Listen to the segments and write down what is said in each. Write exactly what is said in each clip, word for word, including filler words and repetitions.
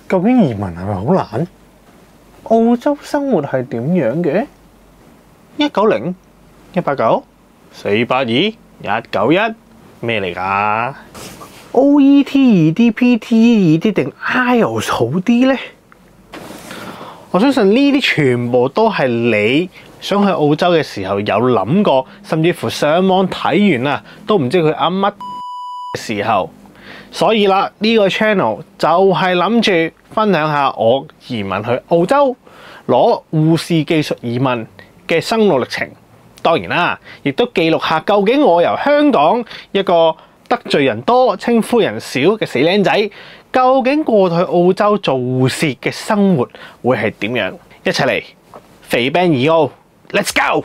究竟移民係咪好難？澳洲生活係點樣嘅？一九零、一八九、四八二、一九一，咩嚟㗎 ？O E T 易啲、P T E 易啲定 I E L T S 好啲呢？我相信呢啲全部都係你想去澳洲嘅時候有諗過，甚至乎上網睇完啊，都唔知佢啱乜嘅時候。所以啦，呢個 channel 就係諗住分享下我移民去澳洲攞護士技術移民嘅心路歷程。當然啦，亦都記錄下究竟我由香港一個得罪人多、稱呼人少嘅死僆仔，究竟過到去澳洲做護士嘅生活會係點樣？一齊嚟肥 Ben 移澳 ，Let's go！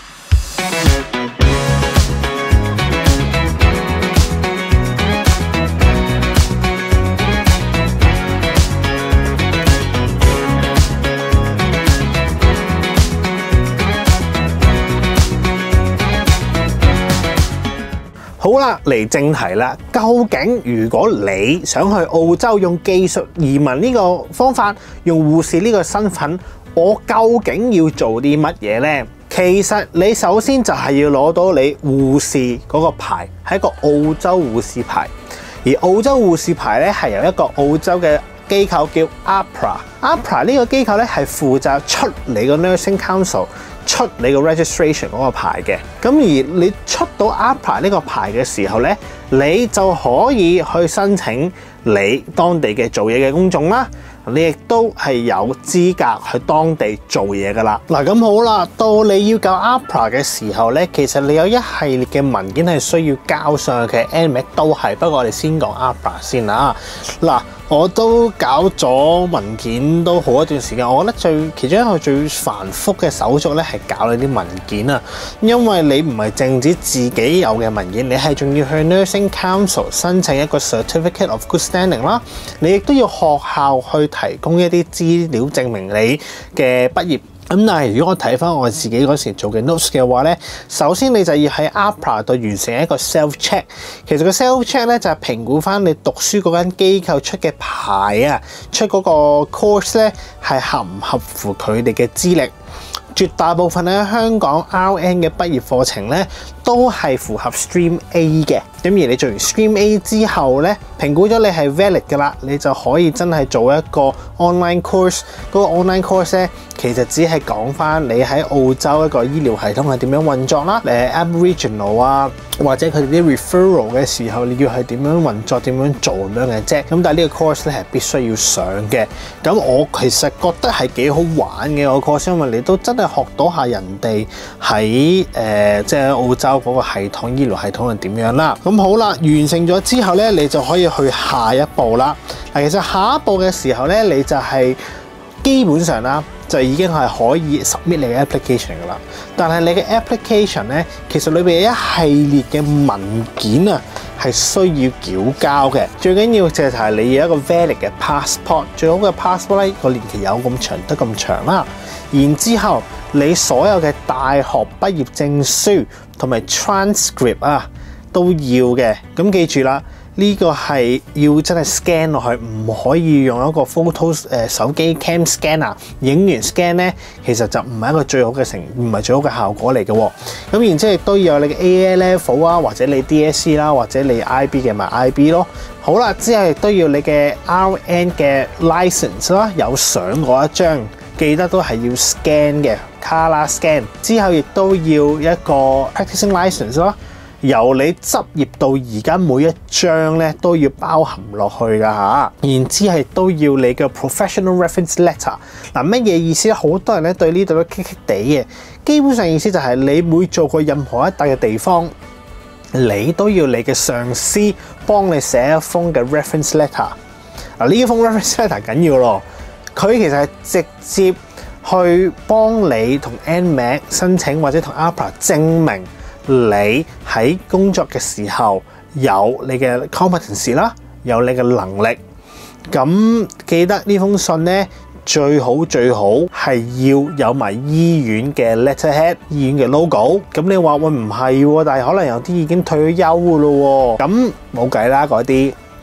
好啦，嚟正題啦。究竟如果你想去澳洲用技術移民呢個方法，用護士呢個身份，我究竟要做啲乜嘢呢？其實你首先就係要攞到你護士嗰個牌，係一個澳洲護士牌。而澳洲護士牌咧係由一個澳洲嘅機構叫 A P R A。A P R A 呢個機構咧係負責出你個 Nursing Council。出你個 registration 嗰個牌嘅，咁而你出到 A P R A 呢個牌嘅時候咧，你就可以去申請你當地嘅做嘢嘅工種啦。你亦都係有資格去當地做嘢噶啦。嗱，咁好啦，到你要搞 A P R A 嘅時候咧，其實你有一系列嘅文件係需要交上去嘅 N M E C 都係。不過我哋先講 A P R A 先啦。嗱，我都搞咗文件都好一段時間，我覺得最其中一個最繁複嘅手續咧係搞你啲文件啊，因為你唔係淨止自己有嘅文件，你係仲要去 Nursing Council 申請一個 Certificate of Good Standing 啦，你亦都要學校去提供一啲資料證明你嘅畢業。咁但係如果我睇翻我自己嗰時做嘅 notes 嘅話咧，首先你就要喺 A P R A 度完成一個 self check。其實個 self check 咧就係評估翻你讀書嗰間機構出嘅牌啊，出嗰個 course 咧係合唔合乎佢哋嘅資歷。絕大部分喺香港 R N 嘅畢業課程咧都係符合 Stream A 嘅。咁而你做完 Stream A 之後咧，評估咗你係 valid 㗎啦，你就可以真係做一個 online course。嗰個 online course 咧，其實只係講翻你喺澳洲一個醫療系統係點樣運作啦，誒 Aboriginal 啊，或者佢哋啲 referral 嘅時候，你要係點樣運作、點樣做咁樣嘅啫。咁但係呢個 course 咧係必須要上嘅。咁我其實覺得係幾好玩嘅個 course，因為你都真係學到下人哋喺誒即係澳洲嗰個系統、醫療系統係點樣啦。咁好啦，完成咗之後咧，你就可以去下一步啦。嗱，其實下一步嘅時候咧，你就係、是、基本上啦，就已經係可以 submit 你嘅 application 噶啦。但係你嘅 application 咧，其實裏邊有一系列嘅文件啊，係需要繳交嘅。最緊要就係你有一個 valid 嘅 passport， 最好嘅 passport 咧個年期有咁長得咁長啦。然之後你所有嘅大學畢業證書同埋 transcript 啊都要嘅。咁記住啦。呢個係要真係 scan 落去，唔可以用一個 photo 誒手機 cam scanner 影完 scan 咧，其實就唔係一個最好嘅成，唔係最好嘅效果嚟嘅喎。咁然之後亦都要有你嘅 A A level 啊，或者你 D S C 啦，或者你 I B 嘅咪 I B 咯。好啦，之後亦都要你嘅 R N 嘅 license 啦，有相嗰一張，記得都係要 scan 嘅 color scan。之後亦都要一個 practicing license 啦。由你執業到而家每一張咧都要包含落去㗎嚇，然之後都要你嘅 professional reference letter。嗱，乜嘢意思咧？好多人咧對呢度都棘棘地嘅。基本上意思就係你每做過任何一笪嘅地方，你都要你嘅上司幫你寫一封嘅 reference letter。嗱，呢一封 reference letter 緊要咯，佢其實係直接去幫你同 N M E C 申請或者同 A P R A 證明。你喺工作嘅時候有你嘅 competence 啦，有你嘅能力。咁記得呢封信咧，最好最好係要有埋醫院嘅 letterhead、醫院嘅 logo。咁你話喂唔係喎，但係可能有啲已經退咗休噶咯喎，咁冇計啦，嗰啲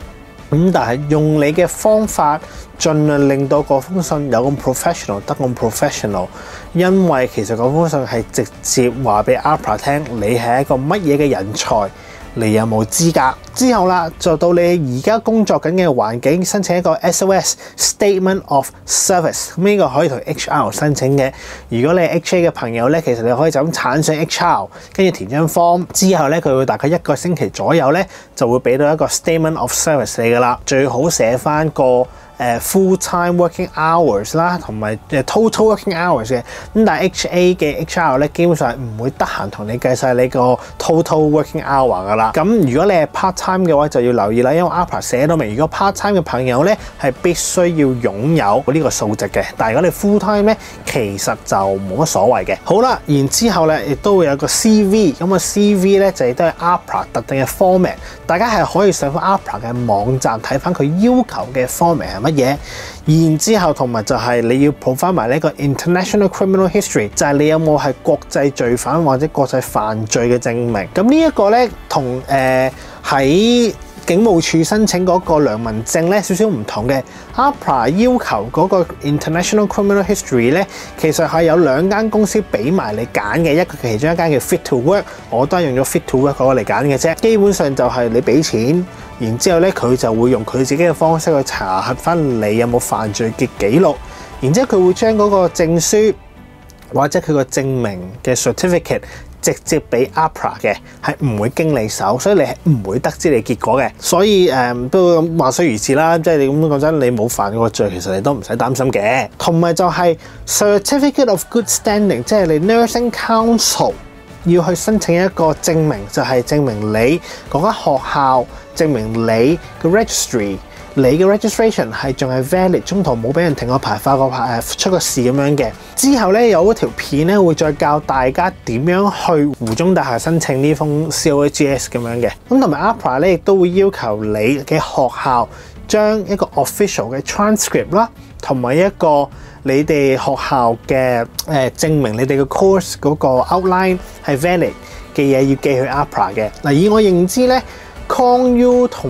咁但係用你嘅方法，盡量令到嗰封信有咁 professional 得咁 professional， 因為其實嗰封信係直接話俾 APRA 聽，你係一個乜嘢嘅人才。你有冇資格？之後啦，就到你而家工作緊嘅環境申請一個 S O S Statement of Service， 咁呢個可以同 H R 申請嘅。如果你係 H A 嘅朋友咧，其實你可以就咁鏟上 H R， 跟住填張 form， 之後咧佢會大概一個星期左右咧就會俾到一個 Statement of Service 你噶啦。最好寫翻個誒 full time working hours 啦，同埋誒 total working hours 嘅。咁但係 H A 嘅 H R 咧，基本上係唔會得閒同你計晒你個 total working hour 噶啦。咁如果你係 part time 嘅話，就要留意啦，因為 APRA 寫到明，如果 part time 嘅朋友咧係必須要擁有呢個數值嘅。但係如果你 full time 咧，其實就冇乜所謂嘅。好啦，然之後咧亦都會有個 C V， 咁個 C V 咧就亦都係 APRA 特定嘅 format， 大家係可以上翻 APRA 嘅網站睇翻佢要求嘅 format 係乜嘢。然之後同埋就係你要補翻埋呢個 International Criminal History， 就係你有冇係國際罪犯或者國際犯罪嘅證明。咁呢一個咧同誒喺警務處申請嗰個良民證咧少少唔同嘅。APRA 要求嗰個 International Criminal History 咧，其實係有兩間公司俾埋你揀嘅，一個其中一間叫 Fit to Work， 我都係用咗 Fit to Work 嗰個嚟揀嘅啫。基本上就係你俾錢，然之後咧佢就會用佢自己嘅方式去查核翻你有冇犯罪嘅記錄，然之後佢會將嗰個證書或者佢個證明嘅 certificate直接俾 APRA 嘅，係唔會經你手，所以你係唔會得知你結果嘅。所以誒、嗯、都話雖如此啦，即係你咁講真，你冇犯過罪，其實你都唔使擔心嘅。同埋就係 certificate of good standing， 即係你 nursing council 要去申請一個證明，就係、是、證明你嗰間學校，證明你嘅 registry。你嘅 registration 係仲係 valid， 中途冇俾人停個牌、發個牌、誒出個事咁樣嘅。之後咧有一條片咧會再教大家點樣去湖中大廈申請呢封 C O A G S 咁樣嘅。咁同埋 APRA 咧亦都會要求你嘅學校將一個 official 嘅 transcript 啦，同埋一個你哋學校嘅誒、呃、證明你哋嘅 course 嗰個 outline 係 valid 嘅嘢要寄去 APRA 嘅。嗱，以我認知咧 Con U 同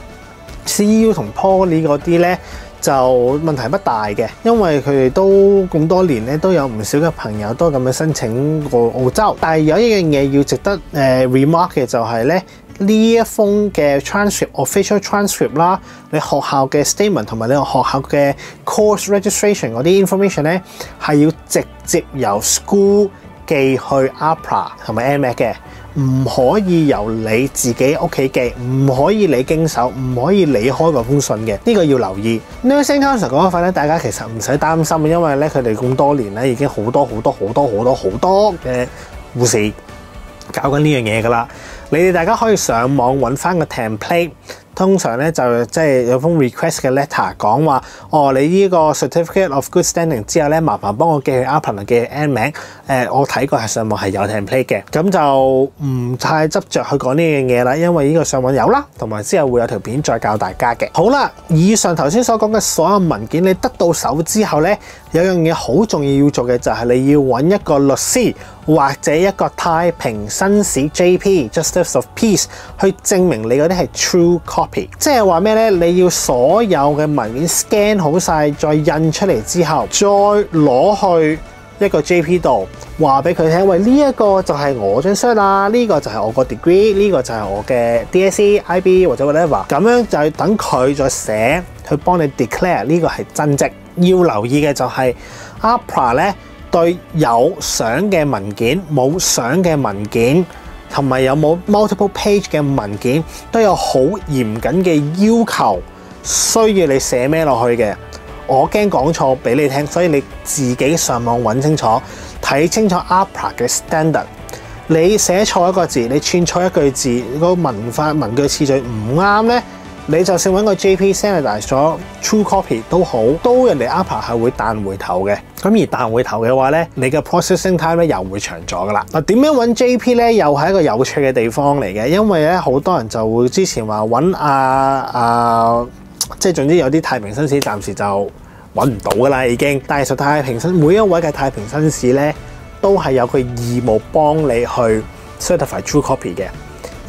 C U 同 Poly 嗰啲咧就問題不大嘅，因為佢哋都咁多年咧都有唔少嘅朋友都咁樣申請過澳洲。但係有一樣嘢要值得誒、呃、remark 嘅就係咧，呢一封嘅 transcript official transcript 啦，你學校嘅 statement 同埋你學校嘅 course registration 嗰啲 information 咧係要直接由 school 寄去 APRA 同埋 A M E C 嘅。唔可以由你自己屋企寄，唔可以你經手，唔可以你開嗰封信嘅，呢、這個要留意。Nursing Council 嗰一份咧，大家其實唔使擔心，因為咧佢哋咁多年咧已經好多好多好多好多好多嘅護士搞緊呢樣嘢㗎啦。你哋大家可以上網揾翻個 template。通常咧就即係有封 request 嘅 letter 講話，哦，你呢個 certificate of good standing 之後咧，麻煩幫我寄去 APRA 寄去 N 名。誒，我睇過係上網係有 template 嘅，咁就唔太執着去講呢樣嘢啦，因為呢個上網有啦，同埋之後會有條片再教大家嘅。好啦，以上頭先所講嘅所有文件你得到手之後咧，有樣嘢好重要要做嘅就係你要揾一個律師或者一個太平紳士 J P Justice of Peace 去證明你嗰啲係 true copy， 即係話咩咧？你要所有嘅文件 scan 好晒，再印出嚟之後，再攞去一個 J P 度話俾佢聽，喂，呢一個就係我張 cert 啦，呢個就係我個 degree， 呢個就係我嘅 D S E、I B 或者 whatever， 咁樣就等佢再寫去幫你 declare 呢個係真跡。要留意嘅就係 APRA 咧對有相嘅文件、冇相嘅文件同埋有冇 multiple page 嘅文件都有好嚴謹嘅要求，需要你寫咩落去嘅。我驚講錯俾你聽，所以你自己上網揾清楚，睇清楚 APRA 嘅 standard。你寫錯一個字，你串錯一句字，個文法文句次序唔啱咧，你就算揾個 J P standardize 咗 true copy 都好，都人哋 APRA 係會彈回頭嘅。咁而彈回頭嘅話咧，你嘅 processing time 咧又會長咗噶啦。嗱，點樣揾 J P 咧，又係一個有趣嘅地方嚟嘅，因為咧好多人就會之前話揾啊啊，即係總之有啲太平紳士暫時就揾唔到噶啦已經。但係實太平紳每一位嘅太平紳士咧，都係有佢義務幫你去 certify true copy 嘅。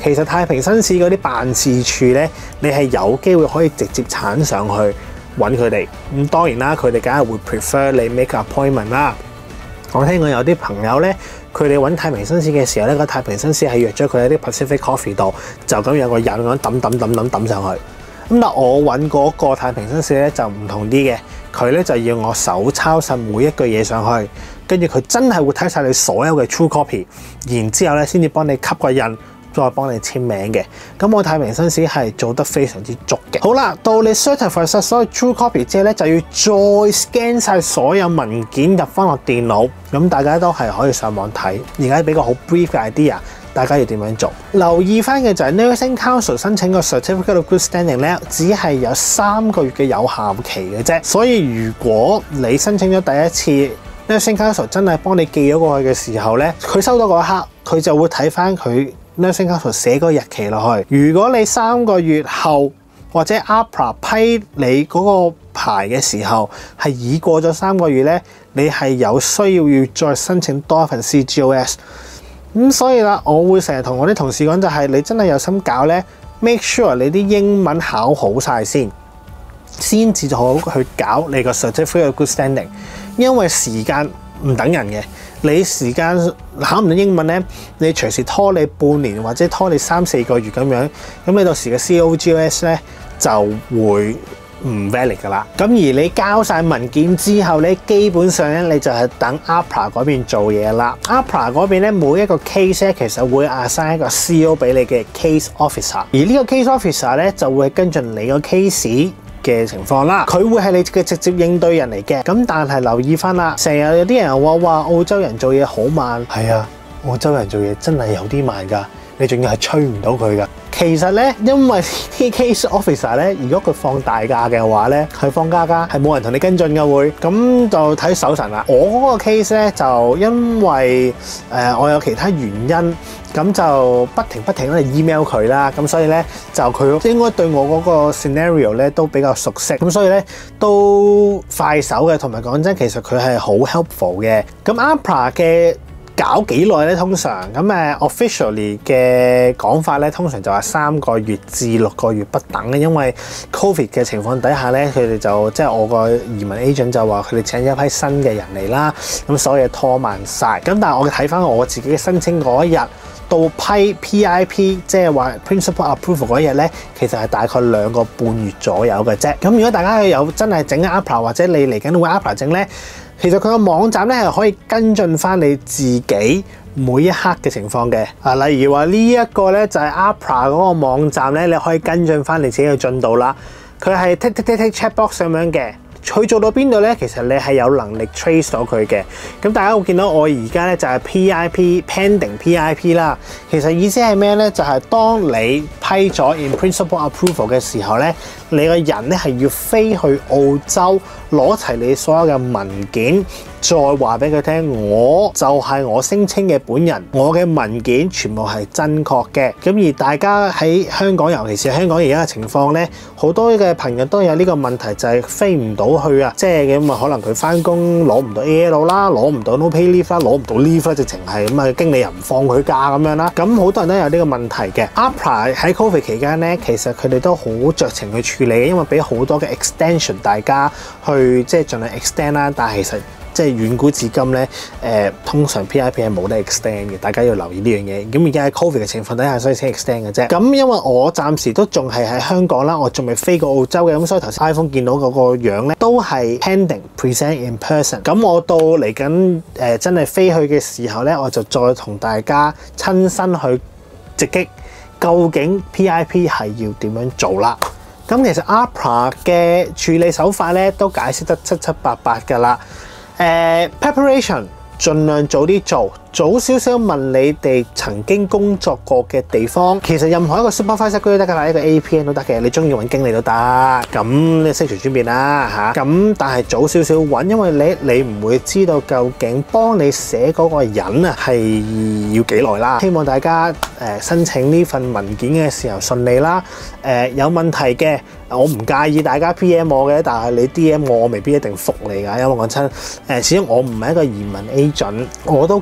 其實太平紳士嗰啲辦事處咧，你係有機會可以直接鏟上去揾佢哋。咁當然啦，佢哋梗係會 prefer 你 make appointment 啦。我聽過有啲朋友咧，佢哋揾太平紳士嘅時候咧，個太平紳士係約咗佢喺啲 Pacific Coffee 度，就咁有個人咁抌抌抌抌抌上去。咁但我揾嗰個太平紳士咧就唔同啲嘅，佢咧就要我手抄晒每一句嘢上去，跟住佢真係會睇晒你所有嘅 true copy， 然之後咧先至幫你吸個印，再幫你簽名嘅。咁我太平紳士係做得非常之足嘅。好啦，到你 certify 晒所有 true copy 之後咧，就要再 scan 晒所有文件入翻落電腦。咁大家都係可以上網睇。而家俾個好 brief 嘅 idea。大家要點樣做？留意翻嘅就係 Nursing Council 申請個 Certificate of Good Standing 咧，只係有三個月嘅有效期嘅啫。所以如果你申請咗第一次 Nursing Council 真係幫你寄咗過去嘅時候咧，佢收到嗰一刻，佢就會睇翻佢 Nursing Council 寫個日期落去。如果你三個月後或者 A P R A 批你嗰個牌嘅時候係已過咗三個月咧，你係有需要要再申請多一份 C G O S。咁所以啦，我會成日同我啲同事講就係，你真係有心搞咧 ，make sure 你啲英文考好晒先，先至好去搞你個 Certificate of Good Standing。因為時間唔等人嘅，你時間考唔到英文咧，你隨時拖你半年或者拖你三四個月咁樣，咁你到時嘅 C O G S 咧就會唔 valid 噶啦。咁而你交晒文件之後咧，基本上咧你就係等 A P R A 嗰邊做嘢啦。A P R A 嗰邊咧每一個 case 咧其實會 assign 一個 C O 俾你嘅 case officer，而呢個 case officer 咧就會跟進你個 case 嘅情況啦。佢會係你嘅直接應對人嚟嘅。咁但係留意翻啦，成日有啲人話哇澳洲人做嘢好慢，係啊，澳洲人做嘢真係有啲慢㗎。你仲要係催唔到佢㗎。其實咧，因為啲 case officer 咧，如果佢放大假嘅話咧，佢放假假係冇人同你跟進嘅會，咁就睇手神啦。我嗰個 case 咧就因為誒、呃、我有其他原因，咁就不停不停喺度 email 佢啦，咁所以咧就佢應該對我嗰個 scenario 咧都比較熟悉，咁所以咧都快手嘅，同埋講真，其實佢係好 helpful 嘅。咁 A P R A 嘅搞幾耐咧？通常咁誒 officially 嘅講法咧，通常就係三個月至六個月不等嘅，因為 Covid 嘅情況底下咧，佢哋就即係我個移民 agent 就話佢哋請咗一批新嘅人嚟啦，咁所以拖慢晒。咁但係我睇翻我自己嘅申請嗰一日到批 P I P， 即係話 Principal Approval 嗰一日咧，其實係大概兩個半月左右嘅啫。咁如果大家有真係整 A P R A 或者你嚟緊會 A P R A 整咧，其實佢個網站咧係可以跟進翻你自己每一刻嘅情況嘅。啊，例如話呢一個咧就係 A P R A 嗰個網站咧，你可以跟進翻你自己嘅進度啦。佢係 tick tick tick tick checkbox 咁樣嘅。佢做到邊度咧？其實你係有能力 trace 到佢嘅。咁大家會見到我而家咧就係 P I P pending P I P 啦。其實意思係咩咧？就係當你批咗 in principle approval 嘅時候咧，你個人咧係要飛去澳洲攞齊你所有嘅文件，再話俾佢聽，我就係我聲稱嘅本人，我嘅文件全部係真確嘅。咁而大家喺香港，尤其是香港而家嘅情況咧，好多嘅朋友都有呢個問題，就係飛唔到去啊，即係咁啊，可能佢翻工攞唔到 A L 啦，攞唔到 no pay leave 啦，攞唔到 leave 啦，直情係咁啊，經理又唔放佢假咁樣啦。咁好多人都有呢個問題嘅。A P R A 喺 Covid 期間咧，其實佢哋都好酌情去處理，因為俾好多嘅 extension 大家去即係盡量 extend 啦。但係其實即係遠古至今咧，誒、呃、通常 P I P 係冇得 extend 嘅，大家要留意呢樣嘢。咁而家喺 Covid 嘅情況底下，所以先 extend 嘅啫。咁因為我暫時都仲係喺香港啦，我仲未飛過澳洲嘅，咁所以頭先 iPhone 見到嗰個樣咧，都係 pending present in person。咁我到嚟緊誒真係飛去嘅時候咧，我就再同大家親身去直擊，究竟 P I P 係要點樣做啦。咁其實 A P R A 嘅處理手法咧，都解釋得七七八八㗎啦。誒、uh, preparation 盡量早啲做，早少少問你哋曾經工作過嘅地方。其實任何一個 supervisor 都得㗎啦，一個 A P N 都得嘅，你中意揾經理都得。咁你悉隨尊便啦嚇。咁但係早少少揾，因為你你唔會知道究竟幫你寫嗰個人啊係要幾耐啦。希望大家誒、呃、申請呢份文件嘅時候順利啦。誒、呃、有問題嘅。我唔介意大家 P M 我嘅，但係你 D M 我，我未必一定覆你㗎，因為講真，誒始終我唔係一個移民 agent，我都驚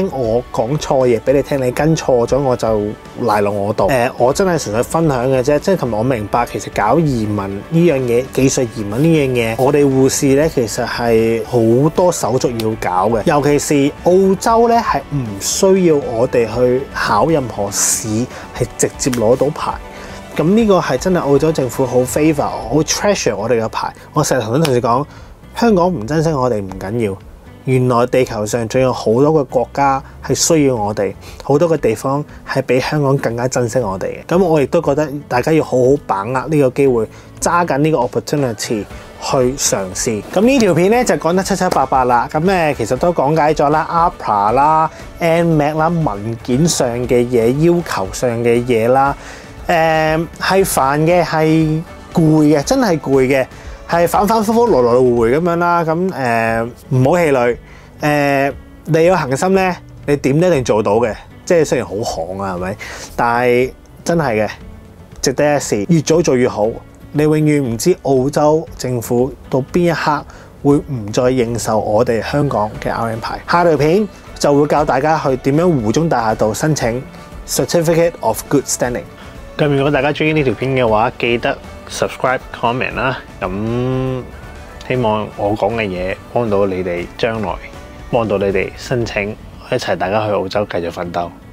驚我講錯嘢俾你聽，你跟錯咗我就賴落我度。誒、呃，我真係純粹分享嘅啫，即係同埋我明白其實搞移民呢樣嘢，技術移民呢樣嘢，我哋護士咧其實係好多手續要搞嘅，尤其是澳洲咧係唔需要我哋去考任何試，係直接攞到牌。咁呢個係真係澳洲政府好 favor，好 treasure 我哋嘅牌。我成日同啲同事講，香港唔珍惜我哋唔緊要，原來地球上仲有好多個國家係需要我哋，好多個地方係比香港更加珍惜我哋嘅。咁我亦都覺得大家要好好把握呢個機會，揸緊呢個 opportunity 去嘗試。咁呢條片咧就講得七七八八啦。咁誒其實都講解咗啦 A P R A 啦、N M A C 啦、文件上嘅嘢、要求上嘅嘢啦。誒係煩嘅，係攰嘅，真係攰嘅，係反反覆覆來來回回咁樣啦。咁誒唔好氣餒。誒、呃、你有恒心咧，你點都一定做到嘅。即係雖然好行啊，係咪？但係真係嘅，值得一試。越早做越好。你永遠唔知澳洲政府到邊一刻會唔再認受我哋香港嘅 R N 牌。下條片就會教大家去點樣湖中大廈度申請 Certificate of Good Standing。咁如果大家中意呢條片嘅話，記得 subscribe、comment 啦。咁希望我講嘅嘢幫到你哋將來，幫到你哋申請，一齊大家去澳洲繼續奮鬥。